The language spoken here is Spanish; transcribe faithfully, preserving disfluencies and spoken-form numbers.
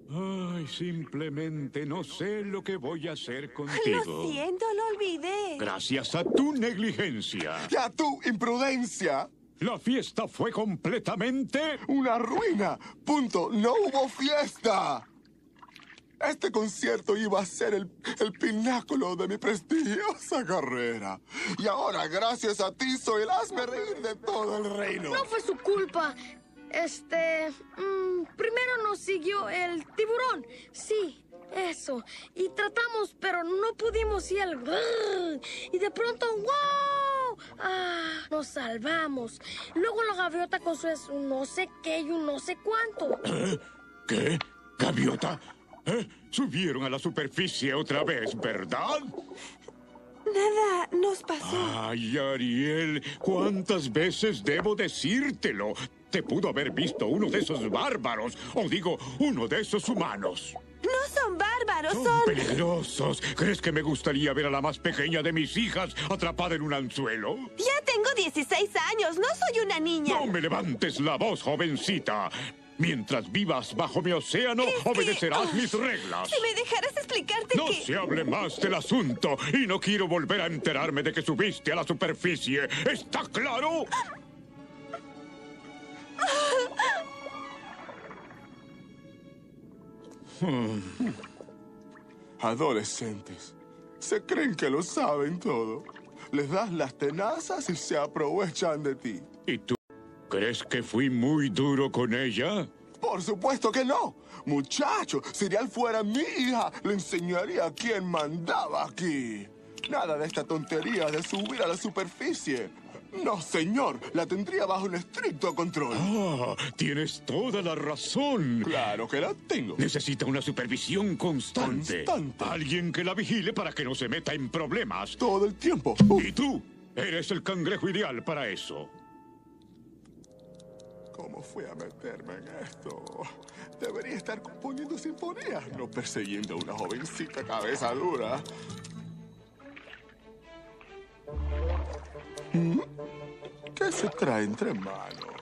Ay, simplemente no sé lo que voy a hacer contigo. Lo siento, lo olvidé. Gracias a tu negligencia. ¡Y a tu imprudencia! La fiesta fue completamente... ¡una ruina! ¡Punto! ¡No hubo fiesta! Este concierto iba a ser el, el pináculo de mi prestigiosa carrera. Y ahora, gracias a ti, soy el hazmerreír de todo el reino. No fue su culpa. Este... mmm, primero nos siguió el tiburón. Sí, eso. Y tratamos, pero no pudimos y el... Y de pronto, ¡wow! ¡Ah! Nos salvamos. Luego la gaviota con su es un no sé qué y un no sé cuánto. ¿Eh? ¿Qué? ¿Gaviota? ¿Eh? Subieron a la superficie otra vez, ¿verdad? Nada nos pasó. Ay, Ariel, ¿cuántas veces debo decírtelo? Te pudo haber visto uno de esos bárbaros, o digo, uno de esos humanos. No son bárbaros, Son son... peligrosos. ¿Crees que me gustaría ver a la más pequeña de mis hijas atrapada en un anzuelo? Ya tengo dieciséis años, no soy una niña. No me levantes la voz, jovencita. Mientras vivas bajo mi océano, Es que- obedecerás oh, mis reglas. Si me dejaras explicarte No que... se hable más del asunto y no quiero volver a enterarme de que subiste a la superficie. ¿Está claro? Adolescentes. Se creen que lo saben todo. Les das las tenazas y se aprovechan de ti. ¿Y tú crees que fui muy duro con ella? Por supuesto que no. Muchacho, si Ariel fuera mi hija, le enseñaría quién mandaba aquí. Nada de esta tontería de subir a la superficie. No, señor. La tendría bajo un estricto control. Ah, tienes toda la razón. Claro que la tengo. Necesita una supervisión constante. Constante. Alguien que la vigile para que no se meta en problemas. Todo el tiempo. Uf, Y tú, eres el cangrejo ideal para eso. ¿cómo fui a meterme en esto? Debería estar componiendo sinfonías, no persiguiendo a una jovencita cabeza dura. ¿Mm? ¿Qué se trae entre manos?